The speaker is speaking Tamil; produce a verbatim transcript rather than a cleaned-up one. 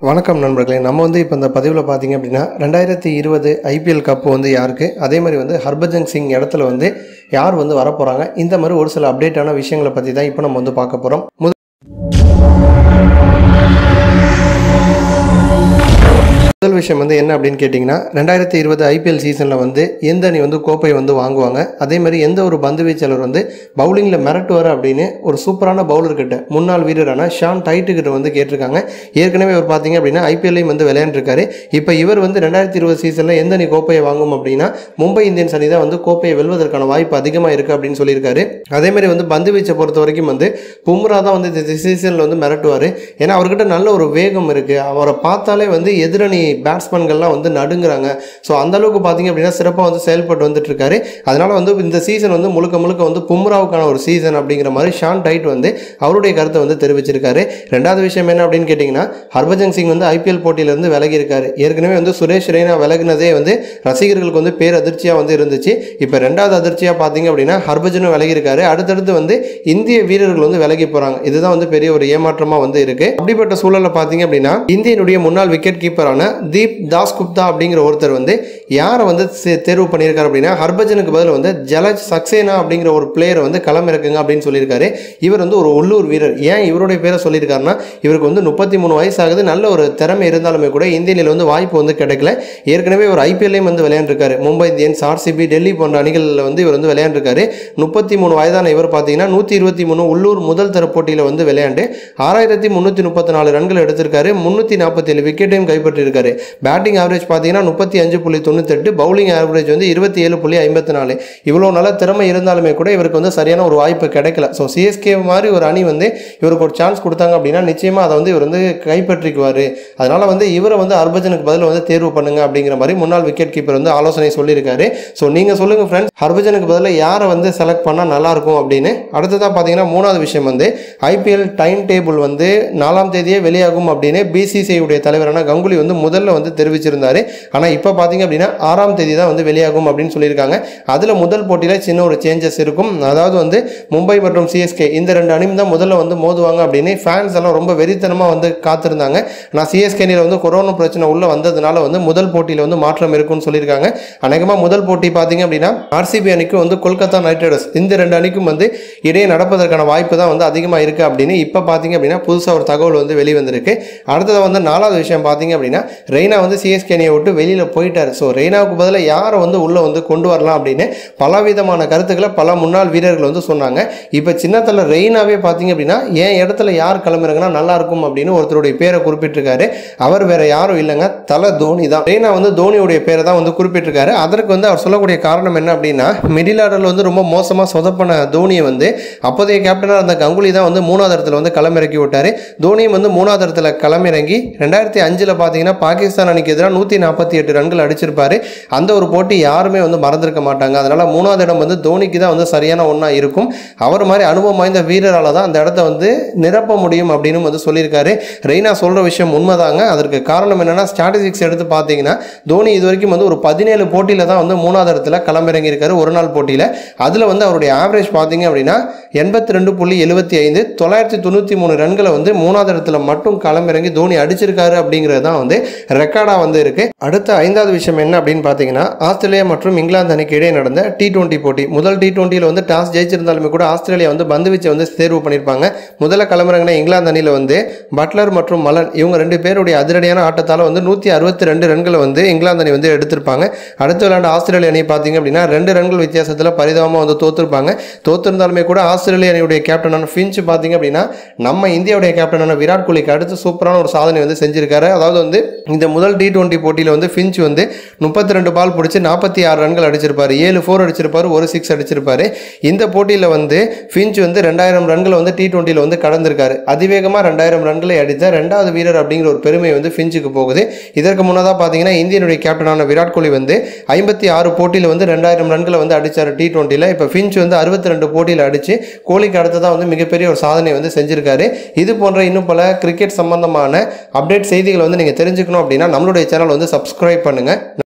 வணக்கம் நண்பர்களே. நம்ம வந்து இப்போ இந்த பதிவில் பார்த்தீங்க அப்படின்னா ரெண்டாயிரத்தி இருபது ஐபிஎல் கப்பு வந்து யாருக்கு, அதே மாதிரி வந்து ஹர்பஜன் சிங் இடத்துல வந்து யார் வந்து வரப்போகிறாங்க, இந்த மாதிரி ஒரு சில அப்டேட்டான விஷயங்களை பற்றி தான் இப்போ நம்ம வந்து பார்க்க போகிறோம். முதல் விஷயம் வந்து என்ன அப்படின்னு கேட்டிங்கன்னா, ரெண்டாயிரத்தி இருபது ஐபிஎல் சீசனில் வந்து எந்த அணி வந்து கோப்பை வந்து வாங்குவாங்க, அதே மாதிரி எந்த ஒரு பந்து வீச்சாளர் வந்து பவுலிங்கில் மிரட்டுவார் அப்படின்னு ஒரு சூப்பரான பவுலர்கிட்ட முன்னாள் வீரரான ஷான் டைட்டுக்கிட்ட வந்து கேட்டிருக்காங்க. ஏற்கனவே அவர் பார்த்தீங்க அப்படின்னா ஐபிஎல்லையும் வந்து விளையாண்டுருக்காரு. இப்போ இவர் வந்து ரெண்டாயிரத்தி இருபது சீசனில் எந்த அணி கோப்பையை வாங்கும் அப்படின்னா மும்பை இந்தியன்ஸ் அணி தான் வந்து கோப்பையை வெல்வதற்கான வாய்ப்பு அதிகமாக இருக்குது அப்படின்னு சொல்லியிருக்காரு. அதே மாதிரி வந்து பந்து வீச்சை பொறுத்த வரைக்கும் வந்து பும்ரா தான் வந்து இந்த சீசனில் வந்து மிரட்டுவார். ஏன்னா அவர்கிட்ட நல்ல ஒரு வேகம் இருக்குது. அவரை பார்த்தாலே வந்து எதிரணி பேட்ஸ்மேன்கள்லாம் வந்து நடுங்கிறாங்க. ஸோ அந்தளவுக்கு பார்த்தீங்க அப்படின்னா சிறப்பாக வந்து செயல்பட்டு வந்துட்டு இருக்காரு. அதனால் வந்து இந்த சீசன் வந்து முழுக்க முழுக்க வந்து பும்ராவுக்கான ஒரு சீசன் அப்படிங்கிற மாதிரி ஷான் டைட் வந்து அவருடைய கருத்தை வந்து தெரிவிச்சிருக்காரு. ரெண்டாவது விஷயம் என்ன அப்படின்னு கேட்டிங்கன்னா, ஹர்பஜன் சிங் வந்து ஐபிஎல் போட்டியிலேருந்து விலகி இருக்காரு. ஏற்கனவே வந்து சுரேஷ் ரெய்னா விலகினதே வந்து ரசிகர்களுக்கு வந்து பேர் அதிர்ச்சியாக வந்து இருந்துச்சு. இப்போ ரெண்டாவது அதிர்ச்சியாக பார்த்தீங்க அப்படின்னா ஹர்பஜனும் விலகி இருக்காரு. அடுத்தடுத்து வந்து இந்திய வீரர்கள் வந்து விலகி போகிறாங்க. இதுதான் வந்து பெரிய ஒரு ஏமாற்றமாக வந்து இருக்குது. அப்படிப்பட்ட சூழலில் பார்த்தீங்க அப்படின்னா இந்தியனுடைய முன்னாள் விக்கெட் கீப்பரான தீப் தாஸ்குப்தா அப்படிங்கிற ஒருத்தர் வந்து யாரை வந்து தேர்வு பண்ணியிருக்காரு அப்படின்னா ஹர்பஜனுக்கு பதில் வந்து ஜலஜ் சக்சேனா அப்படிங்கிற ஒரு பிளேயரை வந்து களமிறக்குங்க அப்படின்னு சொல்லியிருக்காரு. இவர் வந்து ஒரு உள்ளூர் வீரர். ஏன் இவருடைய பேரை சொல்லியிருக்காருன்னா, இவருக்கு வந்து முப்பத்தி மூணு வயசு ஆகுது. நல்ல ஒரு திறமை இருந்தாலுமே கூட இந்திய அணியில் வந்து வாய்ப்பு வந்து கிடைக்கல. ஏற்கனவே ஒரு ஐபிஎல்லையும் வந்து விளையாண்டுருக்காரு. மும்பை இந்தியன்ஸ், ஆர்சிபி, டெல்லி போன்ற அணிகளில் வந்து இவர் வந்து விளையாண்டுருக்காரு. முப்பத்தி மூணு வயதான இவர் பார்த்தீங்கன்னா நூற்றி இருபத்தி மூணு உள்ளூர் முதல் தர போட்டியில் வந்து விளையாண்டு ஆறாயிரத்தி முந்நூற்றி முப்பத்தி நாலு ரன்கள் எடுத்திருக்காரு. முந்நூற்றி நாற்பத்தி ஏழு விக்கெட்டையும் கைப்பற்றியிருக்காரு. பேட்டிங் ஆவரேஜ் பார்த்தீங்கன்னா முப்பத்தி அஞ்சு புள்ளி தொண்ணூத்தெட்டு, பவுலிங் ஆவரேஜ் வந்து இருபத்தி ஏழு புள்ளி ஐம்பத்தி நாலு. இவ்வளோ நல்ல திறமை இருந்தாலுமே கூட இவருக்கு வந்து சரியான ஒரு வாய்ப்பு கிடைக்கல. ஸோ சிஎஸ்கே மாதிரி ஒரு அணி வந்து இவருக்கு ஒரு சான்ஸ் கொடுத்தாங்க அப்படின்னா நிச்சயமாக அதை வந்து இவர் வந்து கைப்பற்றிக்குவார். அதனால் வந்து இவரை வந்து ஹர்பஜனுக்கு பதில் வந்து தேர்வு பண்ணுங்க அப்படிங்கிற மாதிரி முன்னாள் விக்கெட் கீப்பர் வந்து ஆலோசனை சொல்லியிருக்காரு. ஸோ நீங்கள் சொல்லுங்கள் ஃப்ரெண்ட்ஸ், ஹர்பஜனுக்கு பதில் யாரை வந்து செலக்ட் பண்ணால் நல்லாயிருக்கும் அப்படின்னு. அடுத்ததாக பார்த்தீங்கன்னா மூணாவது விஷயம் வந்து ஐபிஎல் டைம் டேபிள் வந்து நாலாம் தேதியே வெளியாகும் அப்படின்னு பிசிசிஐ உடைய தலைவரான கங்குலி வந்து முதல்ல வந்து தெரிவிச்சிருந்தாரு. ஆனால் இப்போ பார்த்தீங்க அப்படின்னா ஆறாம் தேதி தான் வந்து வெளியாகும் அப்படின்னு சொல்லியிருக்காங்க. அதில் முதல் போட்டியில் சின்ன ஒரு சேஞ்சஸ் இருக்கும். அதாவது வந்து மும்பை மற்றும் சிஎஸ்கே இந்த ரெண்டு அணியும் தான் முதல்ல வந்து மோதுவாங்க அப்படின்னு ஃபேன்ஸ் எல்லாம் ரொம்ப வெறித்தனமாக வந்து காத்திருந்தாங்க. ஆனால் சிஎஸ்கே அணியில் வந்து கொரோனா பிரச்சனை உள்ள வந்ததுனால வந்து முதல் போட்டியில் வந்து மாற்றம் இருக்குன்னு சொல்லியிருக்காங்க. அநேகமாக முதல் போட்டி பார்த்தீங்க அப்படின்னா ஆர்சிபி அணிக்கும் வந்து கொல்கத்தா நைட் ரைடர்ஸ் இந்த ரெண்டு அணிக்கும் வந்து இடையே நடப்பதற்கான வாய்ப்பு தான் வந்து அதிகமாக இருக்குது அப்படின்னு இப்போ பார்த்தீங்க அப்படின்னா புதுசாக ஒரு தகவல் வந்து வெளிவந்திருக்கு. அடுத்தது வந்து நாலாவது விஷயம் பார்த்தீங்க அப்படின்னா ரெய்னா வந்து சிஎஸ்கே அணியை விட்டு வெளியில் போயிட்டார். ஸோ ரெய்னாவுக்கு பதிலாக யாரை வந்து உள்ளே வந்து கொண்டு வரலாம் அப்படின்னு பலவிதமான கருத்துக்களை பல முன்னாள் வீரர்கள் வந்து சொன்னாங்க. இப்போ சின்னத்தில் ரெய்னாவே பார்த்தீங்க அப்படின்னா என் இடத்துல யார் கிளம்புறாங்கன்னா நல்லா இருக்கும் அப்படின்னு ஒருத்தருடைய பேரை குறிப்பிட்டிருக்காரு. அவர் வேற யாரும் இல்லைங்க, தலை தோனி தான். ரெய்னா வந்து தோனியுடைய பேரை தான் வந்து குறிப்பிட்டிருக்காரு. அதற்கு வந்து அவர் சொல்லக்கூடிய காரணம் என்ன அப்படின்னா, மிடில் ஆர்டரில் வந்து ரொம்ப மோசமாக சொதப்பன தோனியை வந்து அப்போதைய கேப்டனாக இருந்த கங்குலி தான் வந்து மூணாவது இடத்துல வந்து களமிறக்கி விட்டார். தோனியும் வந்து மூணாவது இடத்துல களமிறங்கி ரெண்டாயிரத்தி அஞ்சில் பார்த்தீங்கன்னா பாகிஸ்தான் அணிக்கு எதிராக நூற்றி நாற்பத்தி எட்டு ரன்கள் அடிச்சிருப்பாரு. அந்த ஒரு போட்டி யாருமே வந்து மறந்துருக்க மாட்டாங்க. அதனால மூணாவது இடம் வந்து தோனிக்கு தான் வந்து சரியான ஒன்றா இருக்கும். அவர் மாதிரி அனுபவம் வாய்ந்த வீரரால் தான் அந்த இடத்த வந்து நிரப்ப முடியும் அப்படின்னு வந்து சொல்லியிருக்காரு. ரெய்னா சொல்கிற விஷயம் உண்மைதாங்க. அதற்கு காரணம் என்னன்னா, ஸ்டாட்டிஸ்டிக்ஸ் எடுத்து பார்த்தீங்கன்னா தோனி இது வரைக்கும் வந்து ஒரு பதினேழு போட்டியில் தான் வந்து மூணாவது இடத்துல களமிறங்கி இருக்காரு ஒரு நாள் போட்டியில். அதில் வந்து அவருடைய ஆவரேஜ் பார்த்தீங்க அப்படின்னா எண்பத்தி ரெண்டு புள்ளி எழுபத்தி ஐந்து, தொள்ளாயிரத்தி தொண்ணூற்றி மூணு ரன்களை வந்து மூணாவது இடத்துல மட்டும் களமிறங்கி தோனி அடிச்சிருக்காரு அப்படிங்கிறது தான் வந்து ரெக்கார்டாக வந்து இருக்கு. அடுத்த ஐந்தாவது விஷயம் என்ன அப்படின்னு பார்த்தீங்கன்னா, ஆஸ்திரேலியா மற்றும் இங்கிலாந்து அணிக்கு இடையே நடந்த டி டுவெண்ட்டி போட்டி. முதல் டி டுவெண்ட்டியில் வந்து டாஸ் ஜெயிச்சிருந்தாலுமே கூட ஆஸ்திரேலியா வந்து பந்து வீச்சை வந்து தேர்வு பண்ணியிருப்பாங்க. முதல்ல களமிறங்கின இங்கிலாந்து அணியில் வந்து பட்லர் மற்றும் மலன் இவங்க ரெண்டு பேருடைய அதிரடியான ஆட்டத்தால் வந்து நூற்றி அறுபத்தி ரெண்டு ரன்களை வந்து இங்கிலாந்து அணி வந்து எடுத்திருப்பாங்க. அடுத்த விளையாண்டு ஆஸ்திரேலிய அணி பார்த்தீங்க அப்படின்னா ரெண்டு ரன்கள் வித்தியாசத்தில் பரிதாபமாக வந்து தோற்றுருப்பாங்க. தோற்றிருந்தாலுமே கூட ஆஸ்திரேலிய அணியுடைய கேப்டனான ஃபின்ச் பார்த்தீங்க அப்படின்னா நம்ம இந்தியாவுடைய கேப்டனான விராட் கோலிக்கு அடுத்து சூப்பரான ஒரு சாதனை வந்து செஞ்சிருக்காரு. அதாவது வந்து இந்த முதல் டி டுவெண்ட்டி போட்டியில் வந்து ஃபின்ச் வந்து முப்பத்தி ரெண்டு பால் பிடிச்சி நாற்பத்தி ஆறு ரன்கள் அடிச்சிருப்பாரு. ஏழு ஃபோர் அடிச்சிருப்பாரு, ஒரு சிக்ஸ் அடிச்சிருப்பாரு. இந்த போட்டியில் வந்து ஃபின்ச் வந்து ரெண்டாயிரம் ரன்களை வந்து டி டுவெண்ட்டியில் வந்து கடந்திருக்காரு. அதிவேகமாக ரெண்டாயிரம் ரன்களை அடித்த ரெண்டாவது வீரர் அப்படிங்கிற ஒரு பெருமை வந்து ஃபின்ச்சுக்கு போகுது. இதற்கு முன்னதாக பார்த்தீங்கன்னா இந்தியனுடைய கேப்டனான விராட் கோலி வந்து ஐம்பத்தி ஆறு போட்டியில் வந்து ரெண்டாயிரம் ரன்களை வந்து அடித்தார் டி டுவெண்ட்டியில். இப்போ ஃபின்ச் வந்து அறுபத்தி ரெண்டு போட்டியில் அடித்து கோலிக்கு அடுத்ததான் வந்து மிகப்பெரிய ஒரு சாதனை வந்து செஞ்சிருக்காரு. இது போன்ற இன்னும் பல கிரிக்கெட் சம்பந்தமான அப்டேட் செய்திகளை வந்து நீங்கள் தெரிஞ்சுக்கணும் அப்படின்னா நம்மளுடைய சேனல் வந்து சப்ஸ்கிரைப் பண்ணுங்கள்.